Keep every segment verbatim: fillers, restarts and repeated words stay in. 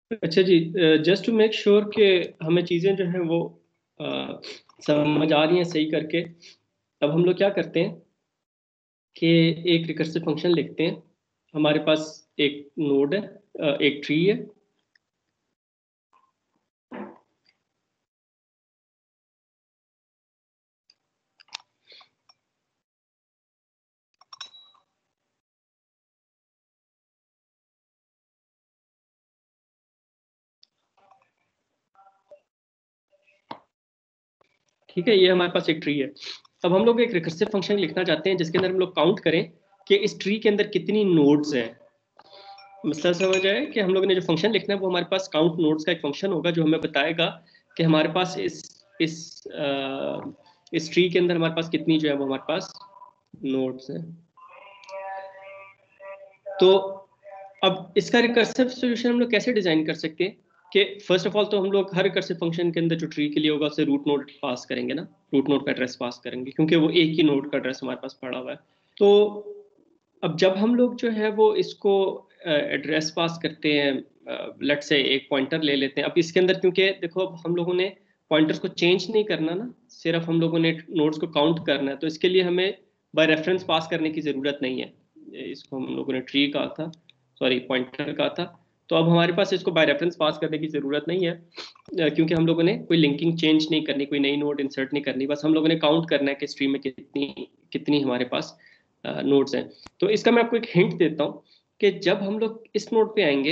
अच्छा जी, just to make sure कि हमें चीज़ें जो हैं वो uh, समझ आ रही हैं सही करके, अब हम लोग क्या करते हैं कि एक रिकर्सिव फंक्शन लिखते हैं। हमारे पास एक नोड है, uh, एक ट्री है। ठीक है, ये हमारे पास एक ट्री है। अब हम लोग एक रिकर्सिव फंक्शन लिखना चाहते हैं जिसके अंदर हम लोग काउंट करें कि इस ट्री के अंदर कितनी नोड्स हैं। मसला समझ आया कि हम लोगों ने जो फंक्शन लिखना है वो हमारे पास काउंट नोड्स का एक फंक्शन होगा जो हमें बताएगा कि हमारे पास इस इस आ, इस ट्री के अंदर हमारे पास कितनी जो है वो हमारे पास नोड्स हैं। तो अब इसका रिकर्सिव सॉल्यूशन हम लोग कैसे डिजाइन कर सकते हैं कि फर्स्ट ऑफ ऑल तो हम लोग हर रिकर्सिव फंक्शन के अंदर जो ट्री के लिए होगा उसे रूट नोड पास करेंगे ना, रूट नोड का एड्रेस पास करेंगे क्योंकि वो एक ही नोड का एड्रेस हमारे पास पड़ा हुआ है। तो अब जब हम लोग जो है वो इसको एड्रेस पास करते हैं, लेट से एक पॉइंटर ले लेते हैं। अब इसके अंदर क्योंकि देखो अब हम लोगों ने पॉइंटर्स को चेंज नहीं करना ना, सिर्फ हम लोगों ने नोड्स को काउंट करना है, तो इसके लिए हमें बाय रेफरेंस पास करने की ज़रूरत नहीं है। इसको हम लोगों ने ट्री कहा था, सॉरी पॉइंटर कहा था। तो अब हमारे पास इसको बाय रेफरेंस पास करने की ज़रूरत नहीं है क्योंकि हम लोगों ने कोई लिंकिंग चेंज नहीं करनी, कोई नई नोड इंसर्ट नहीं करनी, बस हम लोगों ने काउंट करना है कि स्ट्रीम में कितनी कितनी हमारे पास नोड्स हैं। तो इसका मैं आपको एक हिंट देता हूँ कि जब हम लोग इस नोड पे आएंगे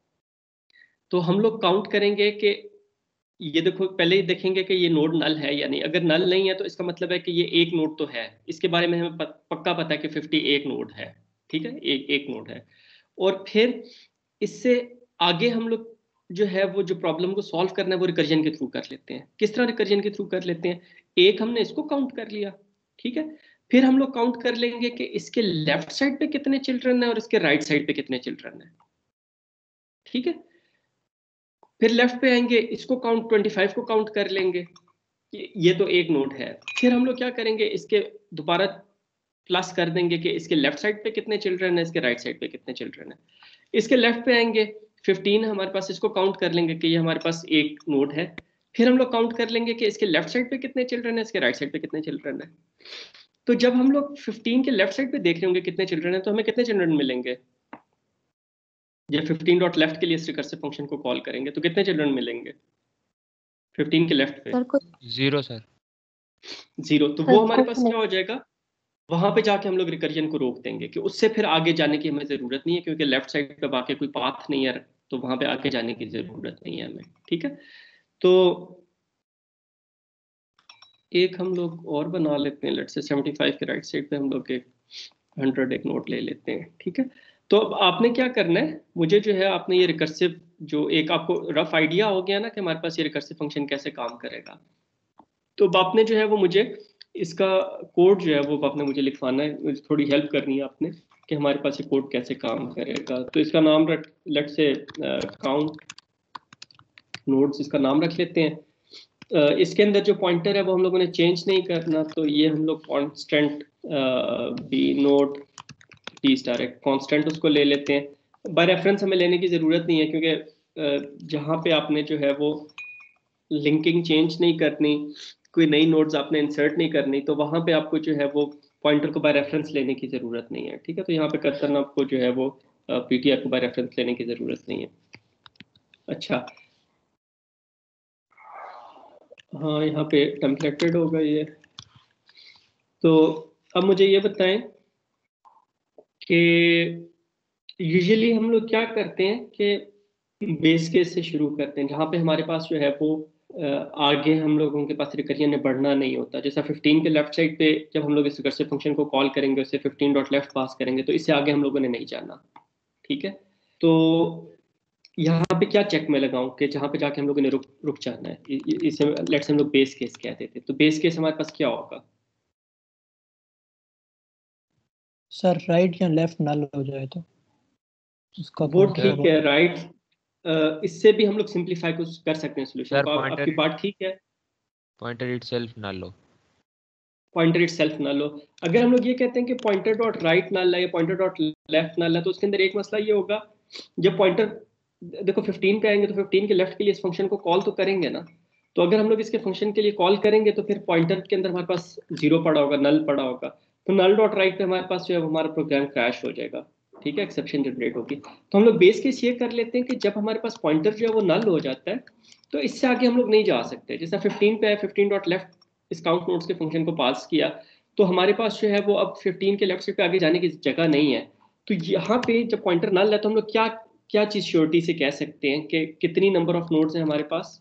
तो हम लोग काउंट करेंगे कि ये देखो पहले ही देखेंगे कि ये नोड नल है या नहीं। अगर नल नहीं है तो इसका मतलब है कि ये एक नोड तो है, इसके बारे में हमें पक्का पता है कि फिफ्टी एक नोड है। ठीक है, एक एक नोड है। और फिर इससे आगे हम लोग जो है वो जो प्रॉब्लम को सॉल्व करना है वो रिकर्जन के थ्रू कर लेते हैं। किस तरह रिकर्जन के थ्रू कर लेते हैं? एक हमने इसको काउंट कर लिया, ठीक है, फिर हम लोग काउंट कर लेंगे कि इसके लेफ्ट साइड पे कितने चिल्ड्रन है और इसके राइट साइड पे कितने चिल्ड्रन है। ठीक है, फिर लेफ्ट पे आएंगे, इसको काउंट ट्वेंटी फाइव को काउंट कर लेंगे, ये तो एक नोड है। फिर हम लोग क्या करेंगे, इसके दोबारा प्लस कर देंगे कि इसके लेफ्ट साइड पे कितने चिल्ड्रन है, इसके राइट साइड पे कितने चिल्ड्रन है। इसके लेफ्ट पे आएंगे, फिफ्टीन हमारे पास, इसको काउंट कर लेंगे कि ये हमारे पास एक नोड है। फिर हम लोग काउंट कर लेंगे कि इसके लेफ्ट साइड पे कितने चिल्ड्रन है, इसके राइट साइड पे कितने चिल्ड्रन है। तो जब हम लोग फिफ्टीन के लेफ्ट साइड पे देख रहे होंगे कितने चिल्ड्रन है, तो हमें कितने चिल्ड्रन मिलेंगे? जब फिफ्टीन डॉट लेफ्ट के लिए इस रिकर्सिव फंक्शन को कॉल करेंगे तो कितने चिल्ड्रन मिलेंगे फिफ्टीन के लेफ्ट पे? Zero sir. जीरो। तो वो हमारे पास क्या हो जाएगा, वहां पे जाके हम लोग रिकर्जन को रोक देंगे कि उससे फिर आगे जाने की हमें जरूरत नहीं है क्योंकि लेफ्ट साइड पे बाकी कोई पाथ नहीं है, तो वहां पे आगे जाने की जरूरत नहीं है हमें। ठीक है, तो एक हम लोग और बना लेते हैं, लेट्स से सेवेंटी फाइव के राइट साइड पे हम लोग एक हंड्रेड एक नोट ले लेते हैं। ठीक है, तो अब आपने क्या करना है, मुझे जो है आपने ये रिकर्सिव जो एक आपको रफ आइडिया हो गया ना कि हमारे पास ये रिकर्सिव फंक्शन कैसे काम करेगा। तो आपने जो है वो मुझे इसका कोड जो है वो आपने मुझे लिखवाना है, मुझे थोड़ी हेल्प करनी है आपने कि हमारे पास ये कोड कैसे काम करेगा। तो इसका नाम रख, लेट से काउंट नोड्स इसका नाम रख लेते हैं। uh, इसके अंदर जो पॉइंटर है वो हम लोगों ने चेंज नहीं करना, तो ये हम लोग constant B node T star है, कॉन्स्टेंट उसको ले लेते हैं। बाय रेफरेंस हमें लेने की ज़रूरत नहीं है क्योंकि uh, जहाँ पे आपने जो है वो लिंकिंग चेंज नहीं करनी, कोई नई नोड्स आपने इंसर्ट नहीं करनी, तो वहां पे आपको जो है वो पॉइंटर को बाय रेफरेंस लेने की जरूरत नहीं है। ठीक है, तो यहाँ पे कर्सर आपको जो है वो पीटीआर को बाय रेफरेंस लेने की जरूरत नहीं है। अच्छा, हाँ यहाँ पे टेम्पलेटेड होगा ये। तो अब मुझे ये बताएं कि यूजुअली हम लोग क्या करते हैं कि बेस केस से शुरू करते हैं जहाँ पे हमारे पास जो है वो आगे हम लोगों के पास रिकर्जन में बढ़ना नहीं होता। जैसा फिफ्टीन के लेफ्ट साइड पे जब हम लोग इस रिकर्सिव फंक्शन को कॉल करेंगे, उससे फिफ्टीन डॉट लेफ्ट पास करेंगे, तो इससे आगे हम लोगों ने नहीं जाना। ठीक है, तो यहाँ पे क्या चेक में लगाऊं कि जहाँ पे जाके हम लोगों ने रुक रुक जाना है, इसे लेट्स हम लोग बेस केस कहते थे। तो बेस केस हमारे पास क्या होगा सर? राइट या लेफ्ट नल हो जाए तो उसका वो ठीक है, राइट। इससे भी हम लोग सिंपलीफाई कर सकते हैं सोल्यूशन को। आपकी बात ठीक है, पॉइंटर इटसेल्फ नल लो, पॉइंटर इटसेल्फ नल लो। अगर हम लोग ये कहते हैं कि पॉइंटर डॉट राइट नल है या पॉइंटर डॉट लेफ्ट नल है, तो उसके अंदर एक मसला ये होगा, जब पॉइंटर देखो फिफ्टीन पे आएंगे तो फिफ्टीन के लेफ्ट के लिए इस फंक्शन को कॉल तो करेंगे ना, तो अगर हम लोग इसके फंक्शन के लिए कॉल करेंगे तो फिर पॉइंटर के अंदर हमारे पास जीरो पड़ा होगा, नल पड़ा होगा, तो नल डॉट राइट पे हमारे पास जो है वो हमारा प्रोग्राम क्रैश हो जाएगा, ठीक है, एक्सेप्शन जनरेट होगी। तो हम लोग बेस केस ये कर लेते हैं कि जब हमारे पास पॉइंटर जो है वो नल हो जाता है तो इससे आगे हम लोग नहीं जा सकते। जैसा फिफ्टीन पे है, फिफ्टीन डॉट लेफ्ट इस काउंट नोड्स के फंक्शन को पास किया, तो हमारे पास जो है वो अब फिफ्टीन के लेफ्ट साइड पे आगे जाने की जगह नहीं है। तो यहाँ पे जब पॉइंटर नल है तो हम लोग क्या क्या चीज श्योरिटी से कह सकते हैं कि कितनी नंबर ऑफ नोड्स हैं हमारे पास?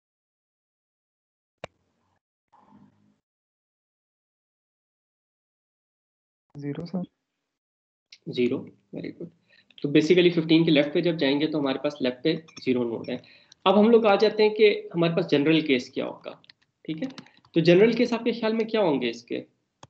Zero sir. Zero, very good. तो बेसिकली फिफ्टीन के लेफ्ट पे जब जाएंगे तो हमारे पास लेफ्ट पे जीरो नोड है। अब हम लोग आ जाते हैं कि हमारे पास जनरल केस क्या होगा, ठीक है। तो जनरल केस आपके ख्याल में क्या होंगे इसके?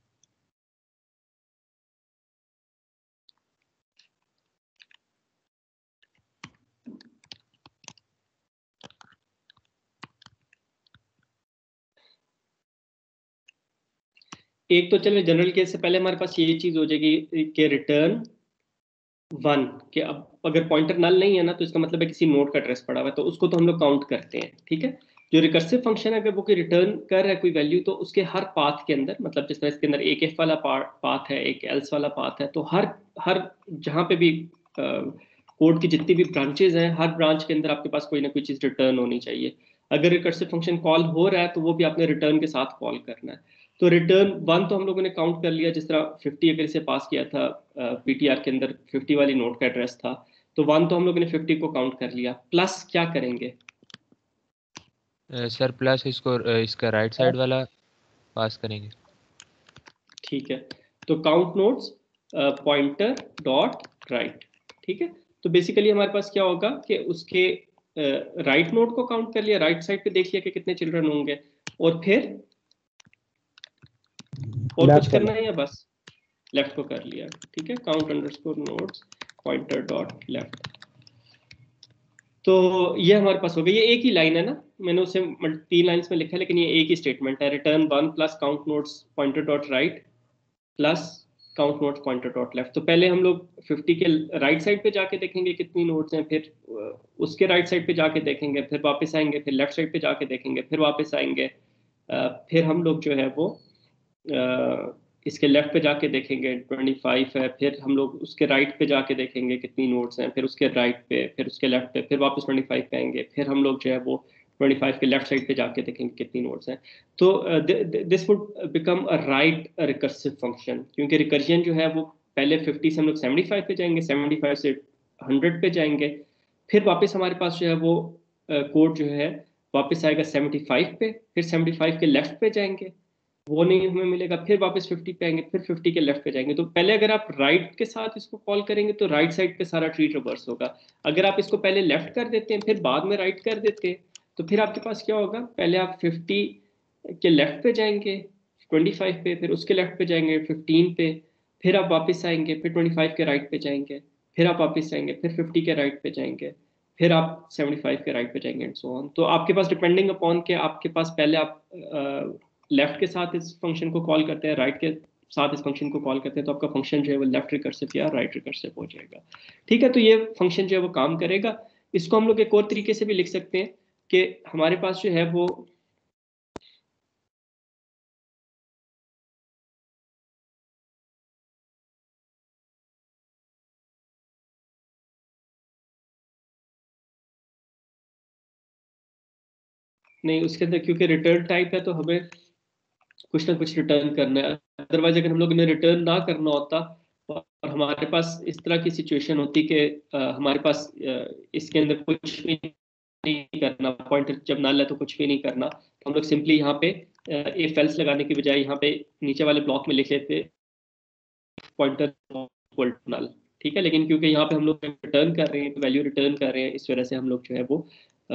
एक तो चलो जनरल केस से पहले हमारे पास ये चीज हो जाएगी कि रिटर्न वन, कि अब अगर पॉइंटर नल नहीं है ना तो इसका मतलब है किसी नोड का एड्रेस पड़ा हुआ है, तो उसको तो हम लोग काउंट करते हैं, ठीक है। जो रिकर्सिव फंक्शन है अगर वो कोई रिटर्न कर रहा है कोई वैल्यू, तो उसके हर पाथ के अंदर, मतलब जिस तरह इसके अंदर एक एफ वाला पाथ है, एक एल्स वाला पाथ है, तो हर हर जहाँ पे भी कोड की जितनी भी ब्रांचेज हैं, हर ब्रांच के अंदर आपके पास कोई ना कोई चीज़ रिटर्न होनी चाहिए। अगर रिकर्सिव फंक्शन कॉल हो रहा है तो वो भी आपने रिटर्न के साथ कॉल करना है। तो रिटर्न वन तो हम लोगों ने काउंट कर लिया, जिस तरह फिफ्टी अगर इसे पास किया था पीटीआर के अंदर फिफ्टी वाली नोट का एड्रेस था, तो वन तो हम लोगों ने फिफ्टी को काउंट कर लिया। प्लस क्या करेंगे? सर प्लस इसको अ, इसका राइट साइड वाला पास करेंगे। ठीक है, तो count nodes pointer dot right, ठीक है। तो बेसिकली हमारे पास क्या होगा कि उसके राइट uh, नोड को काउंट कर लिया, राइट साइड पे देख लिया कि कितने चिल्ड्रन होंगे, और फिर और कुछ करना है या बस लेफ्ट को कर लिया, ठीक है। Count underscore nodes pointer dot left. तो ये हमारे पास हो गया, ये एक ही लाइन है ना, मैंने उसे तीन लाइंस में लिखा है लेकिन ये एक ही स्टेटमेंट है, return one plus count nodes pointer dot right plus count nodes pointer dot left. तो पहले हम लोग फिफ्टी के राइट साइड पे जाके देखेंगे कितनी नोड्स हैं, फिर उसके राइट साइड पे जाके देखेंगे, फिर वापस आएंगे, फिर लेफ्ट साइड पे जाके देखेंगे, फिर वापस आएंगे, फिर हम लोग जो है वो इसके लेफ्ट पे जाके देखेंगे ट्वेंटी फाइव है, फिर हम लोग उसके राइट पे जाके देखेंगे कितनी नोट्स हैं, फिर उसके राइट पे, फिर उसके लेफ्ट पे, फिर वापस ट्वेंटी फाइव पे आएंगे, फिर हम लोग जो है वो ट्वेंटी फाइव के लेफ्ट साइड पे जाके देखेंगे कितनी नोट्स हैं। तो this would become a right recursive function, क्योंकि रिकर्जन जो है वो पहले फिफ्टी से हम लोग सेवेंटी फाइव पे जाएंगे, सेवेंटी फाइव से हंड्रेड पे जाएंगे, फिर वापस हमारे पास जो है वो कोड जो है वापस आएगा सेवेंटी फाइव पे, फिर सेवेंटी फाइव के लेफ्ट पे जाएंगे, वो नहीं हमें मिलेगा, फिर वापस फिफ्टी पे आएंगे, फिर फिफ्टी के लेफ्ट पे जाएंगे। तो पहले अगर आप राइट के साथ इसको कॉल करेंगे तो राइट साइड पे सारा ट्री रिवर्स होगा। अगर आप इसको पहले लेफ्ट कर देते हैं फिर बाद में राइट कर देते हैं, तो फिर आपके पास क्या होगा, पहले आप फिफ्टी के लेफ्ट पे जाएंगे ट्वेंटी फाइव पे, फिर उसके लेफ्ट पे जाएंगे फिफ्टीन पे, फिर आप वापस आएंगे, फिर ट्वेंटी फाइव के राइट पे जाएंगे, फिर आप वापस आएंगे, फिर फिफ्टी के राइट पे जाएंगे, फिर आप सेवेंटी फाइव के राइट पे जाएंगे एंड सो ऑन। तो आपके पास डिपेंडिंग अपॉन के आपके पास पहले आप लेफ्ट के साथ इस फंक्शन को कॉल करते हैं, राइट के साथ इस फंक्शन को कॉल करते हैं, तो आपका फंक्शन जो है वो लेफ्ट रिकर्सिव या राइट रिकर्सिव हो जाएगा, ठीक है। तो ये फंक्शन जो है वो काम करेगा। इसको हम लोग एक और तरीके से भी लिख सकते हैं कि हमारे पास जो है वो नहीं, उसके अंदर क्योंकि रिटर्न टाइप है तो हमें कुछ ना कुछ रिटर्न करना है, अदरवाइज अगर हम लोग ने रिटर्न ना करना होता और हमारे पास इस तरह की सिचुएशन होती कि हमारे पास अ, इसके अंदर कुछ भी नहीं करना, पॉइंटर जब नल है तो कुछ भी नहीं करना, तो हम लोग सिंपली यहाँ पे इफ एल्स लगाने की बजाय यहाँ पे नीचे वाले ब्लॉक में लिख लेते पॉइंटर इक्वल टू नल, ठीक है। लेकिन क्योंकि यहाँ पे हम लोग रिटर्न कर रहे हैं, वैल्यू रिटर्न कर रहे हैं, इस वजह से हम लोग जो है वो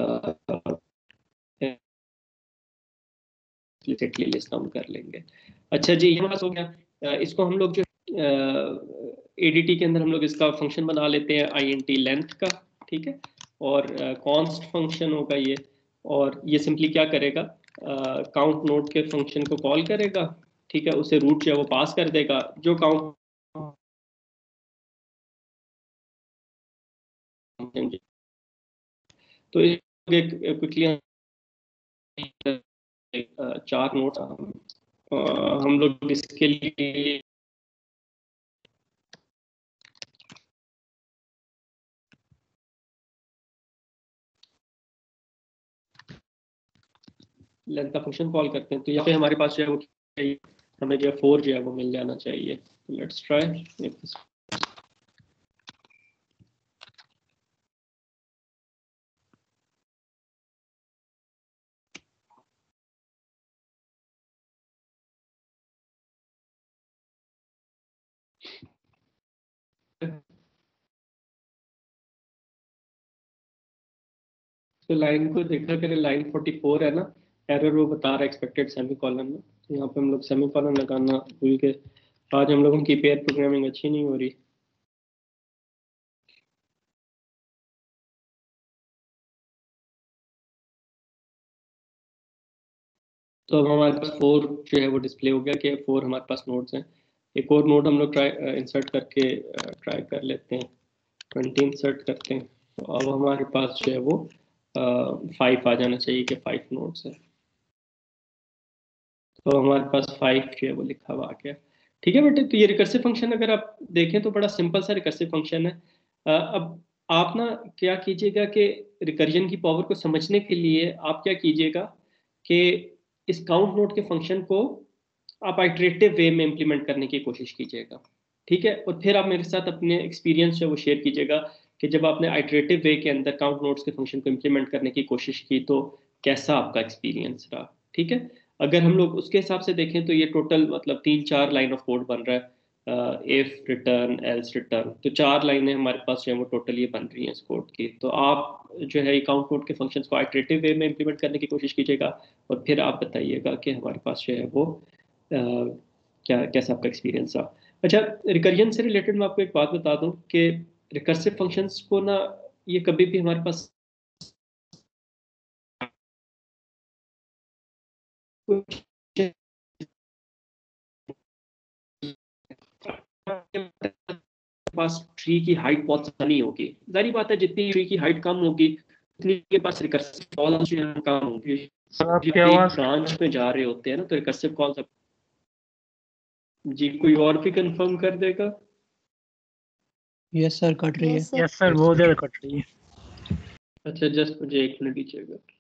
एक्सप्लिसिटली लिस्ट डाउन कर लेंगे। अच्छा जी, ये हमारा हो गया। इसको हम लोग जो एडीटी के अंदर हम लोग इसका फंक्शन बना लेते हैं आई एन टी लेंथ का, ठीक है, और कॉन्स्ट फंक्शन होगा ये, और ये सिंपली क्या करेगा, काउंट नोड के फंक्शन को कॉल करेगा, ठीक है, उसे रूट जो है वो पास कर देगा, जो काउंट तो एक क्विकली चार नोट हम लोग इसके लिए लेंथ का फंक्शन कॉल करते हैं। तो यहाँ पे हमारे पास जो है वो हमें जो है फोर जो है वो मिल जाना चाहिए। Let's try. तो लाइन को देखा करें, लाइन फोर्टी फोर है ना, एरर वो बता रहा है एक्सपेक्टेड सेमीकोलन में। तो यहाँ पे हम लोग सेमीकोलन लगाना भूल के, आज हम लोगों की पेयर प्रोग्रामिंग अच्छी नहीं हो रही। तो अब हमारे पास फोर जो है वो डिस्प्ले हो गया कि फोर हमारे पास नोड्स हैं। एक और नोड हम लोग ट्राई इंसर्ट करके ट्राई कर लेते हैं। ट्वेंटी इंसर्ट करते हैं तो अब हमारे पास जो है वो फाइव आ जाना चाहिए कि फाइव नोड्स है। तो हमारे पास फाइव जो है वो लिखा हुआ आ गया। ठीक है बेटे, तो ये रिकर्सिव फंक्शन अगर आप देखें तो बड़ा सिंपल सा रिकर्सिव फंक्शन है। अब आप ना क्या कीजिएगा कि रिकर्जन की पावर को समझने के लिए आप क्या कीजिएगा कि इस काउंट नोड के फंक्शन को आप आइटरेटिव वे में इम्प्लीमेंट करने की कोशिश कीजिएगा। ठीक है, और फिर आप मेरे साथ अपने एक्सपीरियंस जो वो शेयर कीजिएगा कि जब आपने आइटरेटिव वे के अंदर काउंट नोड्स के फंक्शन को इम्प्लीमेंट करने की कोशिश की तो कैसा आपका एक्सपीरियंस रहा। ठीक है, अगर हम लोग उसके हिसाब से देखें तो ये टोटल मतलब तीन चार लाइन ऑफ कोड बन रहा है। इफ रिटर्न एल्स रिटर्न, तो चार लाइनें हमारे पास जो है वो टोटल ये बन रही हैं इस कोड की। तो आप जो है काउंट नोड के फंक्शंस को आइटरेटिव वे में इम्प्लीमेंट करने की कोशिश कीजिएगा और फिर आप बताइएगा कि हमारे पास जो है वो uh, क्या कैसा आपका एक्सपीरियंस रहा। अच्छा, रिकर्जन से रिलेटेड मैं आपको एक बात बता दूं कि रिकर्सिव फंक्शंस को ना ये कभी भी हमारे पास पास ट्री की हाइट बहुत नहीं होगी। जारी बात है, जितनी ट्री की हाइट कम होगी उतनी के पास रिकर्सिव कॉल्स जो है कम होंगी। ब्रांच में जा रहे होते हैं ना तो रिकर्सिव कॉल्स। जी कोई और भी कंफर्म कर देगा? यस सर, कट रही है। यस सर, बहुत ज्यादा कट रही है। अच्छा, जस्ट मुझे एक मिनट दीजिएगा।